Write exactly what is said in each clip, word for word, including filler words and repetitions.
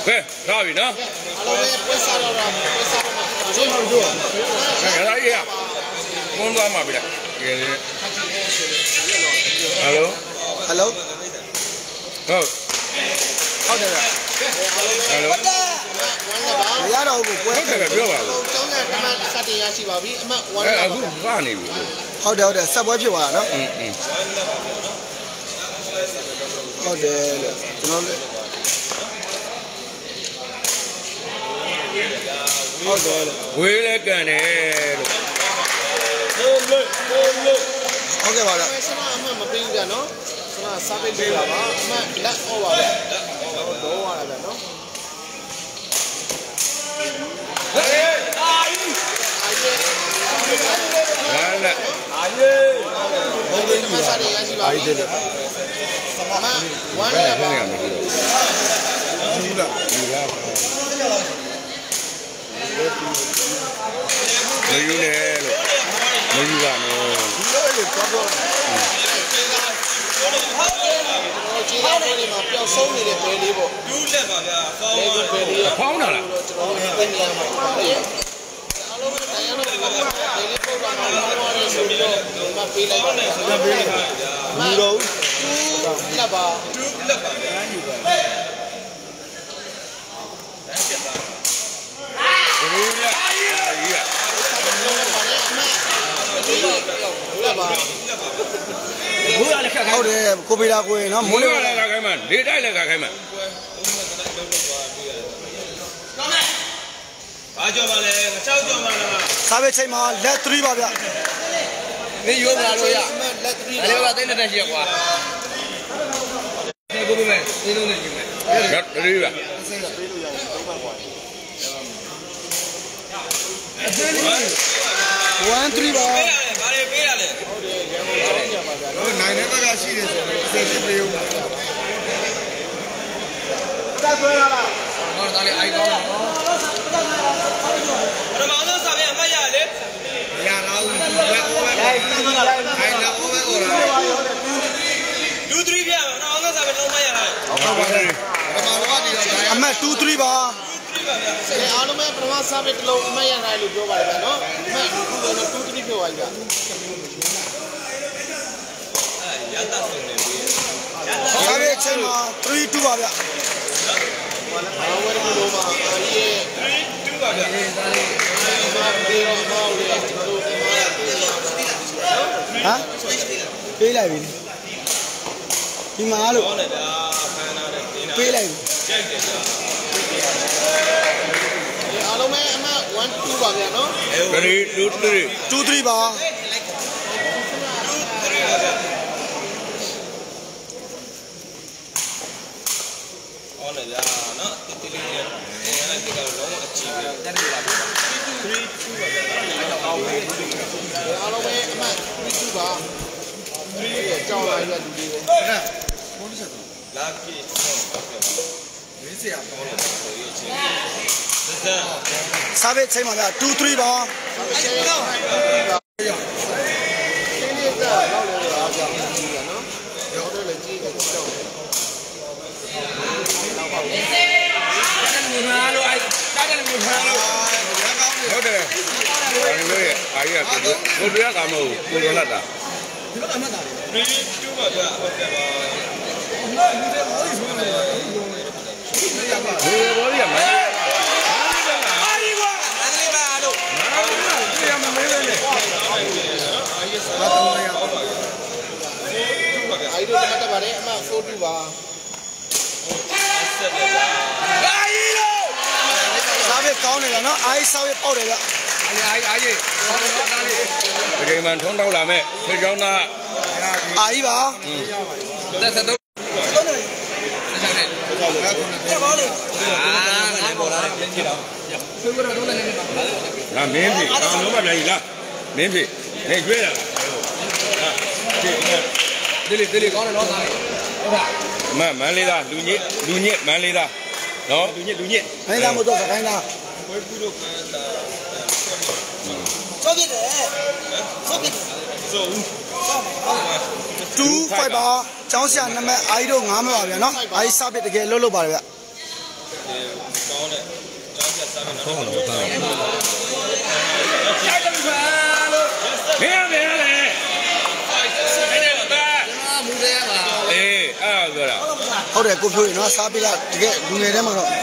ကဲလာပြီနော်အားလုံးပဲပွဲစားတော့ပွဲစားတော့မှာကျွန်တော်တို့ကဲလာရဘုန်းသွားမှာပြီလားကဲဟယ်လိုဟယ်လိုဟုတ်ဟုတ်တယ်ဗျဟယ်လိုမရတော့ဘူးပွဲဟုတ်တယ်ပြောပါဦးကျောင်းကဓမ္မစတင်ရရှိပါပြီအမှတ်ဝမ်းအခုကနေပြီဟုတ်တယ်ဟုတ်တယ်ဆက်ပွဲဖြစ်သွားတာနော်อืมอืมဟုတ်တယ်ကျွန်တော်လည်းဟုတ်တယ်ဝေးလဲကန်တယ်လို့လို့လို့လို့ဟုတ်ကဲ့ပါလားဆရာအမှတ်မပေးဘူးကြာနော်ဆရာစားပေးလို့ပါအမှတ်လက်ဩပါပဲတော့တော့ရတာဗျနော်ဟေးအာယူအာယူလာလာအာယူဘုံလေးမှာစားရရရှိပါပြီအမှတ်ဝမ်းရပါယူလာယူလာမယူနဲ့လို့မယူပါနဲ့ဒီလိုလေတော့တော့ဒီဟာလေးမှာပျောက်ဆုံးနေတဲ့ဘယ်လေးပေါ့ဒူးလက်ပါဗျာဖောင်းပါဘယ်လေးဖောင်းတာလားကျွန်တော်တို့သိနေရမှာပါတယ်အားလုံးပဲတရားတော်ကဘယ်လေးပုံပါမှာလောရဲဆိုပြီးတော့မပေးလိုက်ပါနဲ့မပေးလိုက်ပါဗျာမူတော့ဒူးလက်ပါဒူးလက်ပါဗျာယူပါလမ်းကျက်ပါဘယ်လိုလဲအာကြီးอ่ะလက်ပါဘူးရလည်းခက်ဟုတ်တယ်ကိုပေတာကိုရင်နော်မိုးလေးလည်းခိုင်းမှလေတိုက်လည်းခိုင်းမှဘာကြော်ပါလဲငါကြောက်ကြော်ပါလားစားပဲချိန်မှာလက်၃ပါဗျနေရိုးမလားလို့ရလက်၃အဲ့ဒါကသိနေတဲ့ရှိရကွာဒီကိုပဲနေလုံးနေပြီမယ်လက်၃ပါဆင်းကပေးလို့ရတယ်၃ပါကွာအသေးလေးone three ပါပေးရတယ်ဗါတွေပေးရတယ်ဟုတ်တယ်ရန်ကုန်ကျောင်းပါဗျာတော့နိုင်တဲ့ဘက်ကရှိတယ်ဆိုတော့အသေးသေးပေးဦးတက်ဆွဲလာလားဟောဒါလေးအိုက်ကောင်းတော့ပထမဆုံးစာပြန်အမှတ်ရလေမရတော့ဘူးဘက်ဘက်ခိုင်းတော့ဘက်ကိုလာဒူး၃ပြပထမဆုံးစာပြန်လုံးမရလားဟုတ်ပါတယ်ပထမတော့ဒီအမှတ်two threeပါအဲအားလုံးပဲပထမစားပြီးတစ်လုံးအမှတ်ရနိုင်လို့ပြောပါတယ်ဗျာနော်အမှတ်ခုလုံးနဲ့two threeပြောပါကြအဲရတတ်ဆုံးနေပြီစားပြီးအချိန်မှာthree twoပါဗျာဘာဝရလို့ပါအေး three twoပါဗျာဒီသားလေးဘာဒီရောမောလေးကျွန်တော်တို့ဒီမှာဟမ်ပေးလိုက်ပြီဒီမှာလို့ဟောနေဗျာဖန်နာတဲ့တင်းနာပေးလိုက်ပြီကြိုက်တယ်ဗျာအားလုံးပဲအမှတ်one twoပါဗျာနော် three two three two threeပါဟောနေဗျာနော်တိတိလေးနဲ့အဲ့ဒီကတော့လုံးဝအချီပဲတက်နေပါဘူးthree twoပါဗျာအဲ့တော့အောက်ပဲအားလုံးပဲအမှတ်three twoပါthreeရဲ့ကြောင်းလာရတဲ့လူတွေပဲအဲ့ဘုန်းကြီးဆက်တော့လာကီဟုတ်ပါဗျာမင်းစရာပေါ်လို့ဆိုရချင်းစားပဲချိန်ပါဗျာtwo threeပါရှင်းတော့ရှင်းနေတာတော့လည်းအားကြောင့်ကြီးရနော်ရောတော့လည်းကြီးတယ်ကြောက်တယ်တော့ပါဘူးတက်နေမှာလို့အဲ့တက်နေမှာလို့ဟုတ်တယ်ဘာလို့လဲအာကြီးကကိုတွေ့ရကမဟုတ်ဘူးကိုရလာတာဒီကအမှတ်တာလေthree twoပါဗျာဟုတ်ကဲ့ပါဘယ်လိုလဲဘောကြီးကမအိုင်တို့ကတက်ပါတယ်အမှfour twoပါဆက်လက်ပါအာကြီးလို့စားပဲကောင်းတယ်နော်အိုင်စားပဲပေါက်တယ်ဗျအာကြီးအာကြီးဆောင်းတော့သားလေးဒီကိမှန်ထုံးတော့လာမဲ့ခေကျောင်းသားအာကြီးပါသက်သက်တော့ဆက်နေဆက်ပါလို့အာငါပေါ်လာတယ်ပြင်ကြည့်တော့ဆွေးကတော့တော့လည်းနေပါငါမင်းပြီငါလုံးမပြန်ကြီးလားမင်းပြီနေကျွေးတာဒီလေဒီလေကောင်းတယ်နော်သားလေးဟုတ်ပါမမန်းလေးသားလူညစ်လူညစ်မန်းလေးသားနော်လူညစ်လူညစ်ခိုင်းသားမတော့ခိုင်းသားဝဲကူတော့ခိုင်းသားစောပြတယ်စောပြစောဦး two fiveပါကျောင်းဆရာနံပါတ်အိုင်တို့၅မှာပါဗျာနော်အိုင်စားပြတကယ်လှုပ်လှုပ်ပါတယ်ဗျ好了，我看了。没有没有嘞。哎，二个了。 好的，股票那啥比啦，这个五年的嘛咯。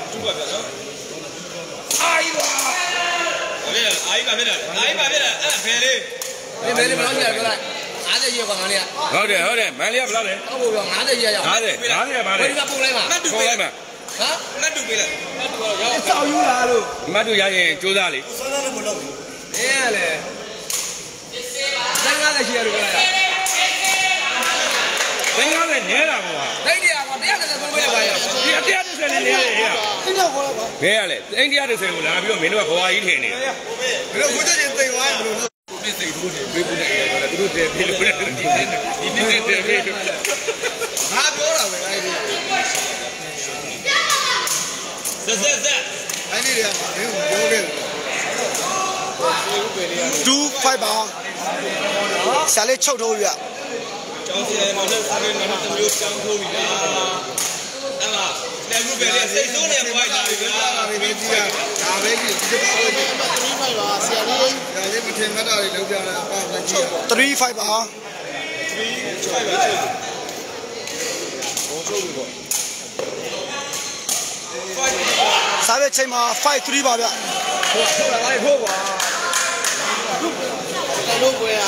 哎呦！别了，哎呀别了，哎呀别了，哎别了。你别你不老几个来，俺这一个干的。 好的好的，买两不老的。 我不要，俺这一个要。 俺这俺这买的。 我这个不来嘛？ 不来嘛？ 啊？那就别了。你早有来了。 买就伢人就啥哩？ 哎嘞。咱俺这些都来了。 人家在捏了我。 对的啊，我这样子都没得关系。 你这样子是捏的呀？ 今天过来吧。 没有嘞，人家的时候那比如明天我花一天的。 没有，我这人对完不是。别对头的，别不对，不对对，别不对，你你你对对对。拿表了，喂，哎这这这，哎你的，没有表的。 two five 八，下来臭臭鱼。 江西那那那那那没有江口鱼啊，哎嘛，那路边的谁说的不爱吃鱼啊？没没鸡啊，大白鸡，这八块钱，three five 八，下来，下来不听看到的路边的八块钱。 three five 八。 three five 八。我做过。 三月七嘛 five three 八的。 我错了，哪里错过啊？在路边啊。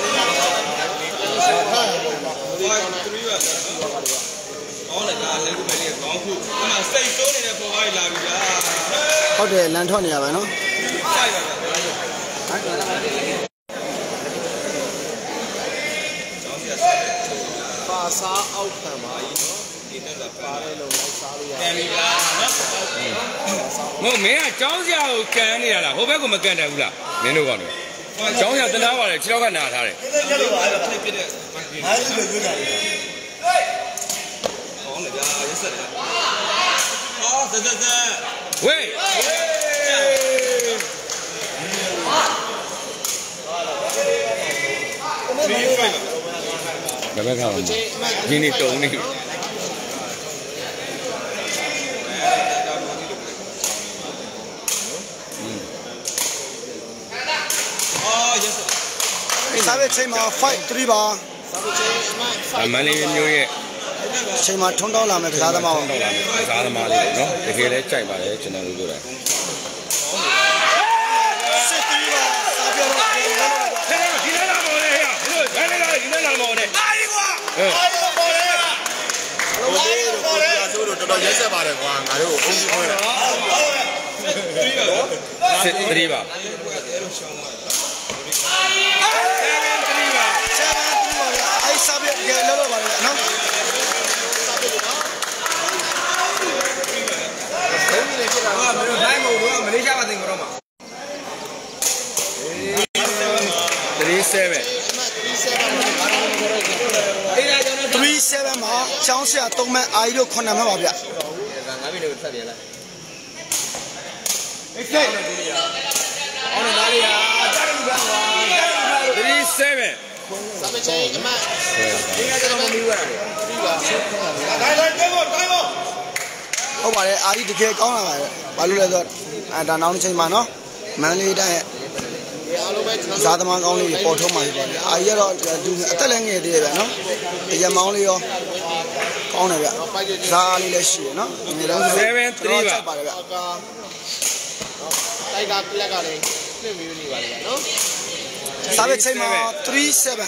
好的，南昌那边喏。 巴沙奥特曼，巴雷龙来沙利亚。 我没啊，张家干的了，后边我们干的不啦？没那个的。张家等他话嘞，其他看拿他嘞。还是有点。好了，也是。好，这这这。喂。有没有看到？今天懂你。 三月七嘛 five three 八。 啊，满里牛耶。 七嘛冲到那边啥的嘛？ 冲到那边啥的嘛的喏，这些来摘吧来，只能路过来。 四 three 吧，啥标了？ 现在今天拿毛的呀，现在拿今天拿毛的。哪一个？嗯。哪一个毛的呀？哪一个毛的？这个多少颜色吧的瓜，俺这个红色的。是 three 吧？ 啥别给聊聊吧，喏。 啊，没有太毛多，没得下巴顶过了嘛。 three seven。 three seven 嘛，江西啊，东门阿姨都困难没毛病。 那边那个特别了。哎，往哪里啊？家里边啊 three seven。 三百七一万，应该这个没有了。来来，给我，给我。好吧嘞，阿姨这个讲了嘛，把路来着，哎，咱拿你钱嘛喏，满里的，啥子嘛讲哩，包车嘛是吧？阿姨咯，就得两个的呗喏，这些忙哩哟，讲那个，啥哩来洗喏，你两个再把那个。大家来个嘞，没有你话的喏。三月七嘛 ，three seven。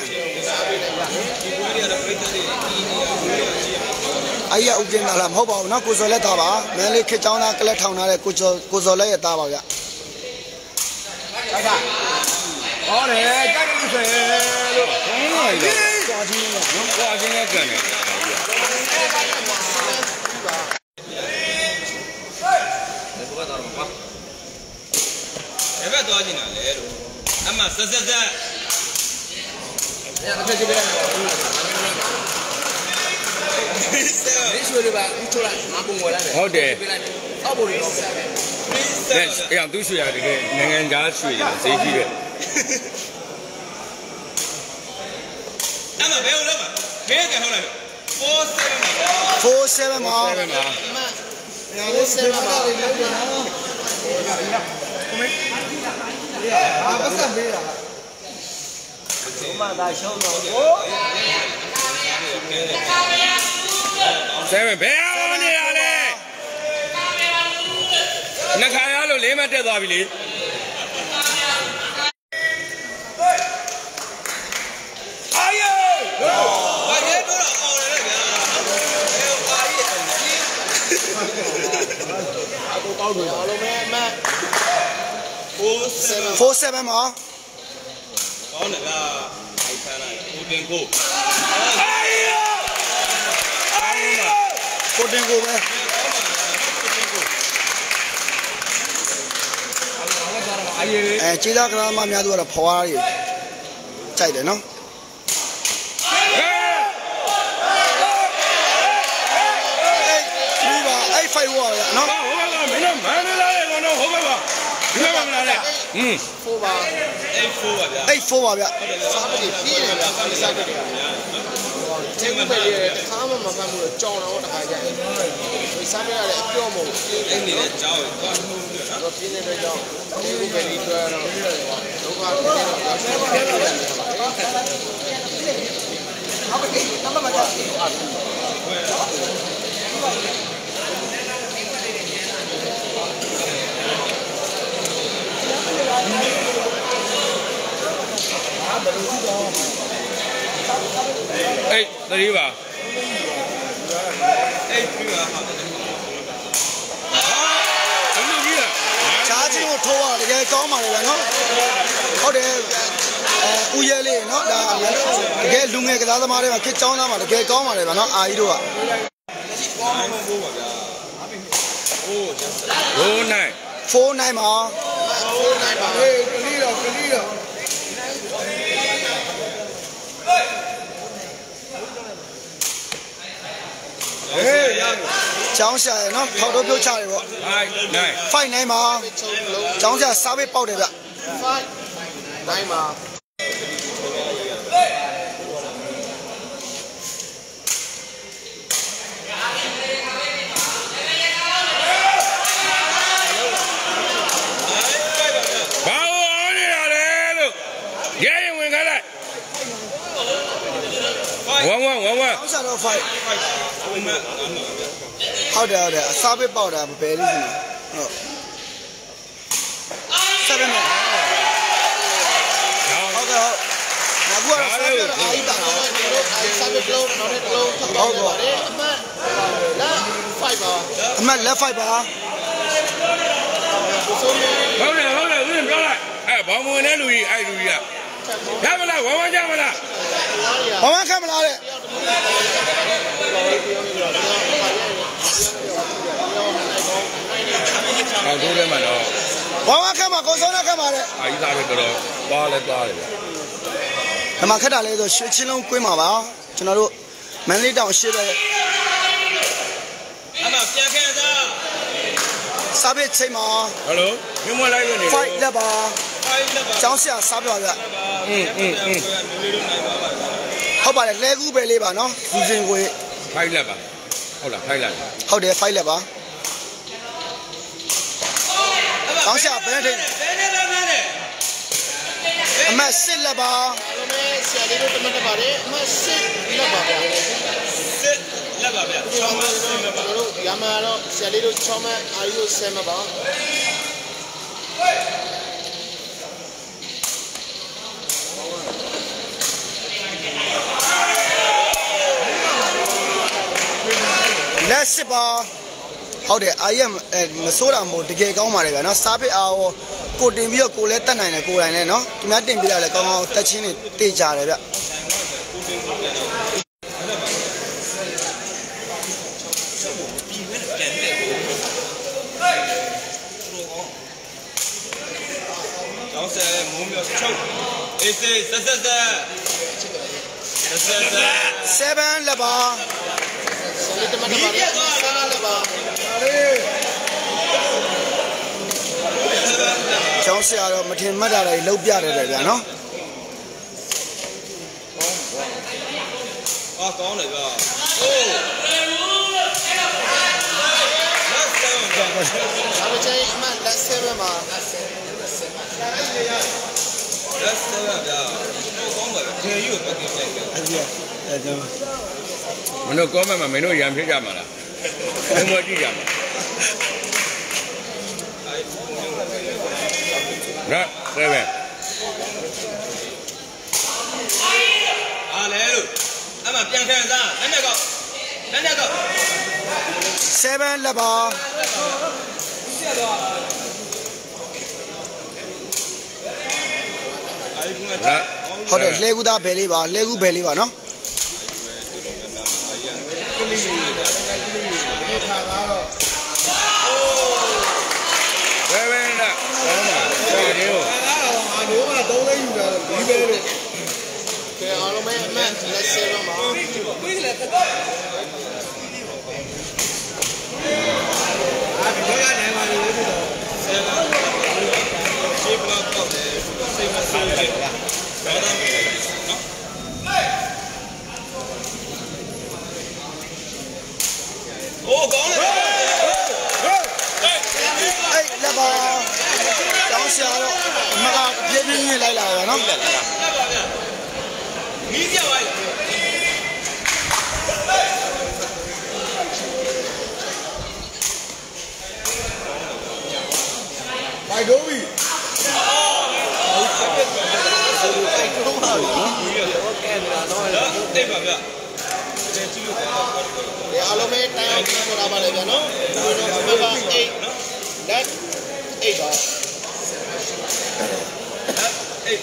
哎呀，我见到了，好吧，那古时来打吧，明天去找那个来ထောင်拿的，古时古时来也打吧呀。 好嘞，加点水。 哎呀，挂金了，挂金了干的。哎，多少斤啊？来了。那么，是是是。哎呀，那这边。没说的吧？你出来，拿不过来的。好的。好不的。哎，哎呀，都学啊，这个人人家学的，谁学的？那么没有了嘛？没有干好了。four seven 嘛。 four seven 嘛。 four seven 嘛。 four seven 嘛。 啊，不是没了。我们在小农哦。 这位别往你那里，那看下路里面这咋比哩？哎呦！把爷多了，好了那边，还有大爷。 都搞对了，没没。 four seven 嘛。 搞那个海滩了，五点五。哎呀！哎呀！ 五点五呗。哎，其他嗰啲媽咪都喺度破下嘢，真係咯。呢個哎廢話呀，喏。 好吧，我明天買你來，我那好吧吧，你看不來的，嗯。 four 吧 ，eight four 吧， 哎 four ပါဗျ。 三個幾ပြည့်啦，三個三個幾。這個咩？他們麻煩冇裝啦，我大概嘅。佢三個嚟標冇。 哎，你來找我。 我今天在找，這個咩嚟做啦？都話今天要去開會啦。好嘅，咁乜乜嘢？ 哎，那里吧。哎，去吧，好的。很牛逼的。 查清我拖啊，你嘅講埋嚟啦，နော်。ဟုတ်တယ်誒ဦးရဲလေးနော်ဒါတကယ်လူငယ်ကစားသမားတွေမှာခစ်ကြောင်းသားမှာတကယ်ကောင်းပါလေဗျာနော်အာကြီးတို့က four nine four nine မှာ four nine ပါဟေးကလေးတော့ကလေးတော့ဟေးရကျောင်းဆရာရယ်နော်ထောက်တော့ပြုတ်ချတယ်ပေါ့ five nine five nine မှာကျောင်းဆရာစားပေးပေါက်တယ်ဗျ five nine မှာ one one one one ကျောင်းဆရာတော့ five ဟုတ်တယ်ဟုတ်တယ်အစားပေးပေါက်တာဘယ်လေးစီဟုတ် seven နဲ့ဟုတ်ကဲ့ဟုတ်အခုကတော့စားပေးတော့အာကြီးတာနော်စားပေးလို့နောက်တစ်လုံးထောက်တော့ပါတယ်အမှတ်လာ five ပါအမှတ် left five ပါဟုတ်တယ်ဟုတ်တယ်ဦးရင်ပြောလိုက်အဲဘောင်မဝင်တဲ့လူကြီးအဲလူကြီးကရမလားဝမ်းဝမ်းကြမလားဘာမှခံမလားတဲ့အော်တို့ထဲမှာတော့ဘာမှခံမှာကိုစုံနဲ့ခံပါတဲ့အာကြီးသားတွေကတော့သွားလဲသွားတယ်ဗျဒီမှာခက်တာလဲဆိုရွှေချင်းလုံးကွင်းမှာပါကျွန်တော်တို့မန္တလေးတောင်ရှိပဲအမပြန်ခဲ့သားစားပေးချိန်မှာဟယ်လိုမြမလိုက်ရနေ five လက်ပါ fiveလက်ပါကျောင်းဆရာစားပြပါဗျอืมอืมอืมဟုတ်ပါတယ်လဲကူးပဲလေးပါနော်စူစင်ကို fiveလက်ပါဟုတ်လားfiveလက်ဟုတ်တယ်fiveလက်ပါကျောင်းဆရာဘယ်နဲ့ထိန်အမတ်sixလက်ပါအားလုံးပဲဆရာလေးတို့တမတ်တပါတယ်အမှတ်sixလက်ပါဗျာ sixလက်ပါဗျာကျွန်တော်တို့ရမှာတော့ဆရာလေးတို့sixမှတ်အာရီတို့sevenမှတ်ပါလက်စစ်ပါဟုတ်တယ်အာရမစိုးတာမို့တကယ်ကောင်းပါတယ်ဗျာနော်စားပစ်အားကိုတင်ပြီးတော့ကိုလည်းတက်နိုင်တယ်ကိုယ်တိုင်လည်းနော်ဒီများတင်ပြလိုက်လဲကောင်းကောင်းတက်ချင်းတွေတေးကြတယ်ဗျကျောင်းဆယ်မိုးမြောက်ချုပ်အေးစေးဆက်ဆက်ဆက်ဆက်ဆက် seven လက်ပါဆရာလေးတမတ်တပါတယ်sevenလက်ပါကျောင်းဆရာတော့မထင်မှတ်တာတွေလုံးပြတယ်ပဲဗျာနော်အာကောင်းတယ်ဗျာအိုးလက်ဆက်အမှတ်လက် seven မှာ That's seven ဗျာကောင်းပါလေကျေယူပတ်ကြည့်လိုက်တယ်အဲ့ဒီအဲကျွန်တော်မင်းတို့ကောမန့်မှာမင်းတို့ရံဖြစ်ကြမှာလားဘုံမကြည့်ကြမှာနော်ဆယ်ပဲအားလေလို့အမှပြန်ခံစားလက်နဲ့ကောက်လက်နဲ့ကောက် seven လက်ပါဟုတ်တယ်လဲကူသားဘယ်လေးပါလဲကူဘယ်လေးပါနော်ဆယ်ပဲလားကောင်းပါတော်တယ်ဟုတ်အာနိုးကသုံးသိန်းယူတာဒီပဲလို့ကဲအားလုံးပဲအမှန်လက်ဆယ်ပါမှာပြီးလေတက်တော့အာဒီတော့ရနိုင်ပါလေလို့တော့ဆယ်ပါရှေ့ဘလောက်တော့တယ်စိတ်မဆိုးလိုက်တာတော့တော့နော်โอ้ကောင်းတယ်အေးလက်ပါတောင်းဆရာတော့မကပြင်းပြင်းလေးလိုက်လာပါနော်လက်ပါဗျာမီးကြောက်လိုက်ဘိုင်ဒိုဗီဟုတ်ပါဘူးနော်ကဲနေတာတော့တိတ်ပါဗျာတဲ့ကြည့်လို့ဒီအားလုံးပဲတိုင်းအောင်ပြောတာပါလေဗျာနော်ဒီလိုတော့ဘယ်ပါeight နော် that eight ပါeight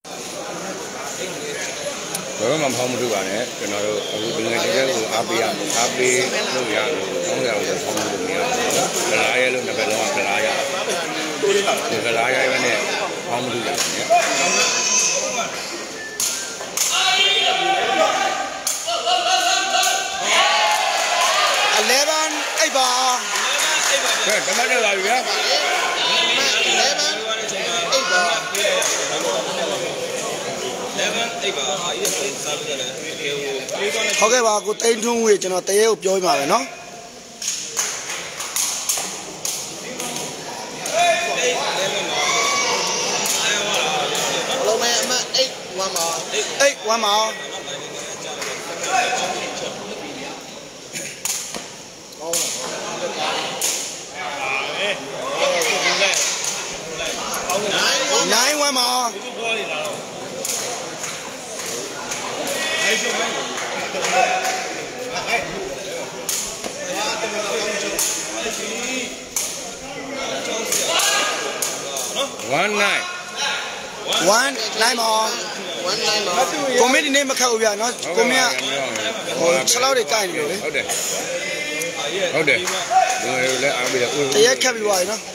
ဘယ်မှမဖောင်းမလို့ပါနဲ့ကျွန်တော်တို့အခုဒီငယ်တည်းကိုအားပေးရအားပေးလို့ရလို့ကောင်းကြအောင်ဖောင်းလို့မရဘူးနော်ကလားရဲလို့နှစ်ဘက်လုံးကကလားရဒီကလားရဲပဲနဲ့ဖောင်းမလို့ရတယ်နော် eleven eight ပါကဲတမတ်တက်လာပြီဗျာ eleven eightပါ eleven eightပါအာရစေစားပြတယ်ဒီကိုလေးကောင်းဟုတ်ကဲ့ပါကိုတိန်ထွန်းဝေကျွန်တော်တရေကိုပြောပြပါမယ်နော်လုံးမဲအမeight oneပါeight oneပါnine oneမှာ one nine one nineမှာone nineမှာကိုမင်းဒီနေ့မခတ်ဘူးဗျာနော်ကိုမင်းကဟို6လောက်တွေကြိုက်နေလို့လေဟုတ်တယ်ဟုတ်တယ်ဒီလိုလည်းအားပေးတယ်တရက်ခတ်ပြီးသွားပြီနော်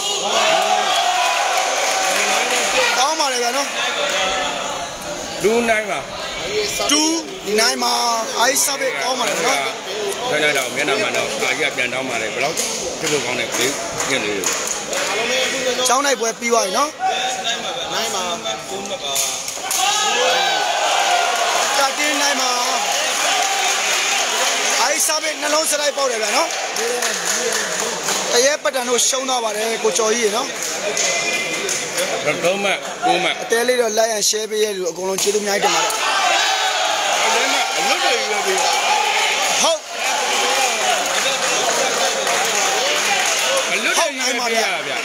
ကောင်းပါလေဗျာနော် two nineပါ two nineမှာအိုက်ဆပ်ပဲကောင်းပါလေနော်ဒါကြတော့မျက်နှာမှာတော့အာကြီးပြန်တောင်းပါလေဘယ်လောက်ဖြစ်ဖို့ကောင်းတဲ့ကလေးညင်လေးကျောင်းနိုင်ပွဲပြီးသွားပြီနော် nineမှာသုံးပါတာတင်းနိုင်မှာအိုက်ဆပ်ပဲနှလုံးစလိုက်ပေါက်တယ်ဗျာနော်တရက်ပတ်တန်တို့ရှုံးသွားပါတယ်ကိုကျော်ကြီးရေနော်တော့မှကိုမှအတဲလေးတော့ like and share ပေးရလို့အကုန်လုံးကျေးဇူးအများကြီးတင်ပါတယ်အဲ့ဒါအလုပ်တွေရွေးပြီးဟုတ်အလုပ်တွေရွေးပြီးရဗျာ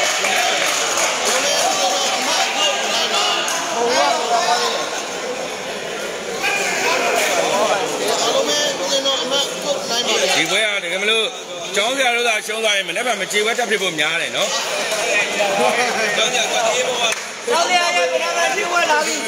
ဒီဘွဲကတကယ်မလို့ကျောင်းဆရာတို့သာရှုံးသွားရင်မနေ့ကမကြေဝက်တက်ဖြစ်ဖို့များတယ်နော်ကျောင်းဆရာကအေးဘောကျောင်းဆရာရဲ့ဘယ်မှာကြေဝက်လာပြီ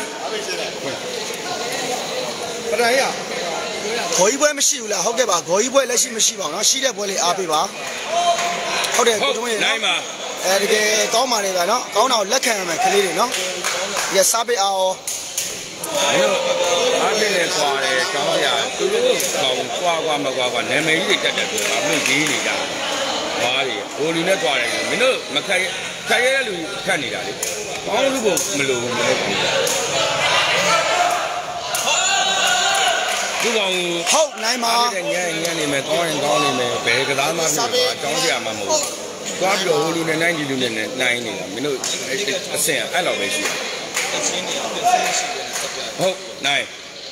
ပဒိုင်ရဂေါ်ကြီးပွဲမရှိဘူးလားဟုတ်ကဲ့ပါဂေါ်ကြီးပွဲလက်ရှိမရှိပါဘူးနော်ရှိတဲ့ပွဲလေးအားပေးပါဟုတ်တယ်ကိုတုံးရေနိုင်ပါအဲတကယ်ကောင်းပါလေဗျာနော်ကောင်းတာကိုလက်ခံရမယ်ကလေးတွေနော်ဒီစားပေးအောင်အားပေးလေကွာတယ်ကျောင်းဆရာသူတို့ကောင်ကွာကွာမကွာကွာနာမည်ကြီးတွေတက်တယ်ဆိုတာမင်းကြီးနေကြဘာတွေဟိုလူနဲ့ကွာတယ်မင်းတို့မခက်ခက်ရတဲ့လူခက်နေတာလေကောင်းလူကမလို့မလို့သူကောင်ဟုတ်နိုင်ပါညံ့ညံ့နေမယ်ကောင်းရင်ကောင်းနေမယ်ဘယ်ကစားမှမဖြစ်ပါအကြောင်းဆရာမှမဟုတ်သွားပြီးတော့ဟိုလူနဲ့နိုင်ဒီလူနဲ့နိုင်နေတာမင်းတို့အဆင်အဲ့လောက်ပဲရှိတယ်ဟုတ်နိုင်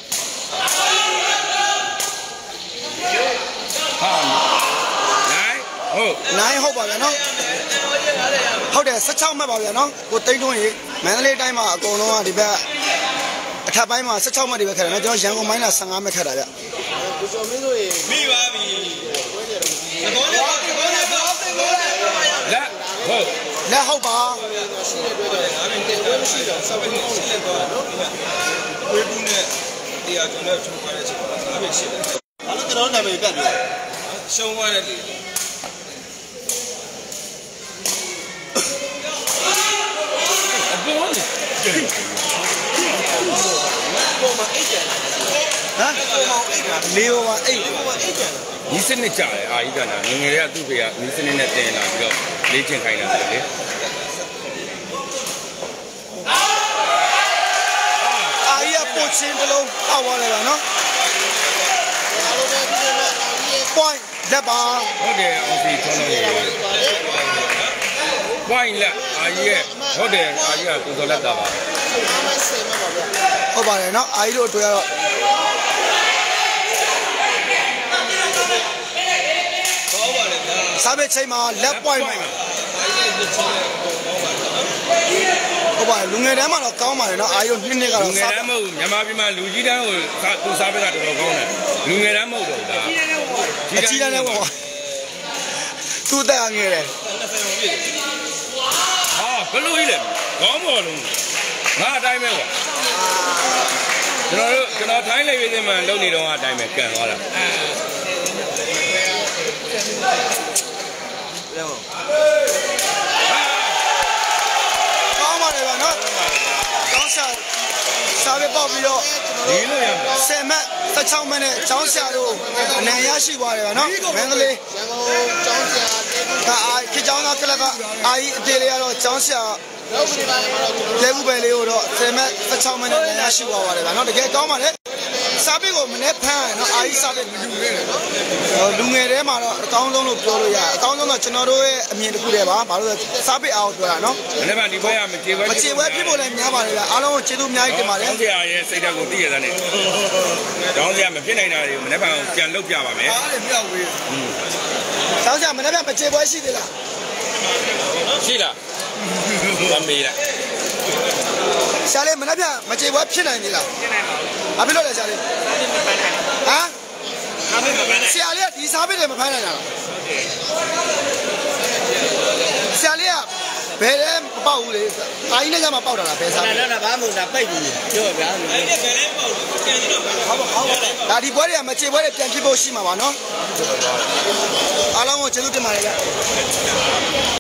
ဟာနိုင်ဟုတ်နိုင်ဟုတ်ပါဗျာနော်ဟုတ်တယ်16မှတ်ပါဗျာနော်ကိုတိတ်တွန်းရေမန္တလေးတိုင်းမှာအကုန်လုံးကဒီဘက်အထက်ပိုင်းမှာ16မှတ်တွေပဲခက်တယ်နော်ကျွန်တော်ရန်ကုန်ပိုင်းက15မှတ်ခက်တာဗျကိုကျော်မင်းတို့ရေမိပါပြီသဘောနဲ့သဘောနဲ့ဘောသိဘောနဲ့လက်ဟုတ်လက်ဟုတ်ပါရှိတဲ့အတွက်ဒါပေမဲ့တင်လို့ရှိတော့စပင်းရှိလက်တော့နော်ဝေးဘူးနဲ့တရားကျွန်တော်ချုပ်သွားတဲ့အချိန်မှာဒါပဲရှိတယ်အဲ့လိုကျွန်တော်နာမည်ပြတ်ပြီရှုံးသွားတယ်အပေါ်လေပေါ်မှာအိတ်တယ်ဟမ်ပေါ်မှာအိတ်တာနေပေါ်မှာအိတ်ပေါ်မှာအိတ်တယ်ဒီစနစ်ကြတယ်အာကြီးကနာငငယ်တွေကသူ့ဖေကဒီစနစ်နဲ့တင်လာပြီးတော့လေ့ကျင့်ခိုင်းတာလေအာကြီးကပို့ချင်းတလုံးအောက်သွားတယ်ဗျာနော် point လက်ပါဟုတ်တယ်အောင်စီထုံးလို့ရေ point လက်အာကြီးရဲ့ဟုတ်တယ်အာကြီးကကိုစောလက်တာပါဟုတ်ပါတယ်နော်အာကြီးတို့တွေ့ရတော့စားပဲချိန်မှာ left point မှာဟုတ်ပါတယ်လူငယ်တန်းမှာတော့ကောင်းပါတယ်နော်အာရုံနှစ်နှစ်ကတော့လူငယ်တန်းမဟုတ်မြန်မာပြည်မှာလူကြီးတန်းကိုသူစားပဲကတော်တော်ကောင်းတယ်လူငယ်တန်းမဟုတ်တော့ဒါအကြီးတန်းလည်းပေါ့သူ့တက်ငယ်တယ်ဟာဘလို့ကြီးလဲခေါင်းပေါ်လုံးငါအတိုင်းပဲကွာကျွန်တော်တို့ကျွန်တော်ထိုင်းလေပြည်စင်မှာလုံနေတော့အတိုင်းပဲကန်သွားတာကောင်းပါလေဗျာနော်ကောင်းစားစားပဲပေါ့ပြီးတော့ဒီလိုရမယ်ဆယ်မှတ်16မှတ်နဲ့ကျောင်းဆရာတို့အနံရရှိသွားတယ်ဗျာနော်မန္တလေးရန်ကုန်ကျောင်းဆရာဒါအာခေကျောင်းသားကလပ်ကအာကြီးအတေးလေးကတော့ကျောင်းဆရာလဲဘူးပဲလေးကိုတော့ဆယ်မှတ်16မှတ်နဲ့အနံရရှိသွားပါတယ်ဗျာနော်တကယ်ကောင်းပါလေစားပိတ်ကိုမနေ့ဖမ်းနော်အာကြီးစားပိတ်မလူနေတယ်နော်လူငယ်ထဲမှာတော့အကောင်းဆုံးလို့ပြောလို့ရအကောင်းဆုံးတော့ကျွန်တော်တို့ရဲ့အမြင်တစ်ခုတည်းပါဘာလို့လဲစားပိတ်အောင်ပြောတာနော်မနေ့ကဒီဘက်ကမကြေပွဲမကြေပွဲဖြစ်ဖို့လည်းများပါတယ်ဗျအားလုံးကိုကျေးဇူးအများကြီးတင်ပါတယ်ကျောင်းဆရာရဲ့စိတ်ဓာတ်ကိုသိရတဲ့နဲ့ကျောင်းဆရာမဖြစ်နိုင်တာတွေမနေ့ကပြန်လုပ်ပြပါမယ်အားလည်းမြောက်ဝေးကျောင်းဆရာမနေ့ကမကြေပွဲရှိသေးလားရှိလားမမေးလားဆရာလေးမနေ့ကမကြေပွဲဖြစ်နိုင်သေးလားဖြစ်နိုင်ပါဘူးဘာဖြစ်လို့လဲဆရာလေးဟမ်ဆရာလေးကဒီစားပိတ်တယ်မဖမ်းနိုင်တာဆရာလေးကဘယ်လဲမပေါက်ဘူးလေအာကြီးနဲ့ကမှပေါက်တာလားဘယ်စားပိတ်လဲဘာမှမဟုတ်တာပိတ်ဘူးပြောဗျာအဲ့ဒီဘယ်လဲပေါက်လို့ပြန်ကြည့်တော့ဟုတ်ပါဟုတ်ပါဒါဒီပွဲတွေကမကြေပွဲတွေပြန်ဖြစ်ဖို့ရှိမှာပါနော်အားလုံးကိုကျေးဇူးတင်ပါတယ်ဗျ